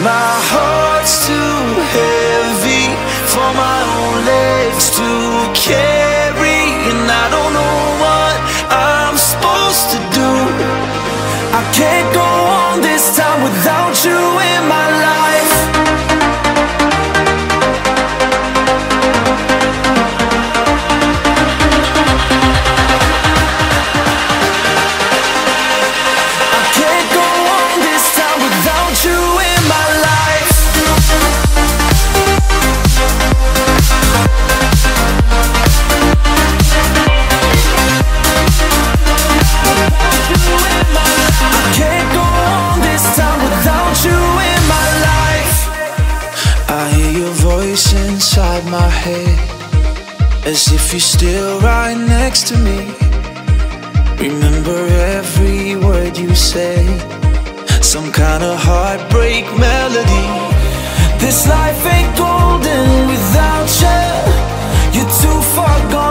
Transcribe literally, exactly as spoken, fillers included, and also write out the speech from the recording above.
My heart's too heavy for my own legs to carry, and I don't know what I'm supposed to do. I can't go on this time without you in my life. I can't go on this time without you in my life. I can't go on this time without you in my life. I hear your voice inside my head, as if you're still right next to me. Remember every word you say, some kind of heartbreak melody. This life ain't golden without you. You're too far gone.